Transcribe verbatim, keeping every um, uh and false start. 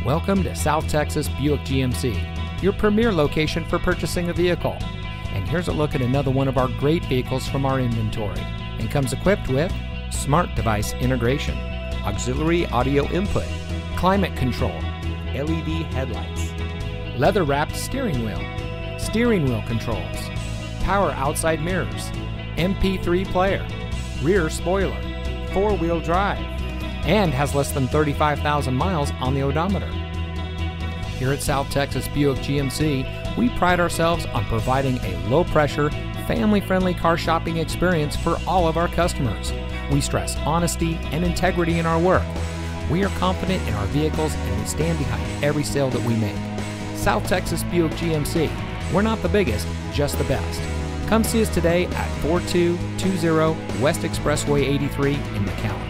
Welcome to South Texas Buick G M C, your premier location for purchasing a vehicle. And here's a look at another one of our great vehicles from our inventory, and comes equipped with smart device integration, auxiliary audio input, climate control, L E D headlights, leather-wrapped steering wheel, steering wheel controls, power outside mirrors, M P three player, rear spoiler, four-wheel drive, and has less than thirty-five thousand miles on the odometer. Here at South Texas Buick G M C, we pride ourselves on providing a low-pressure, family-friendly car shopping experience for all of our customers. We stress honesty and integrity in our work. We are confident in our vehicles, and we stand behind every sale that we make. South Texas Buick G M C, we're not the biggest, just the best. Come see us today at four two two zero West Expressway eighty-three in McAllen.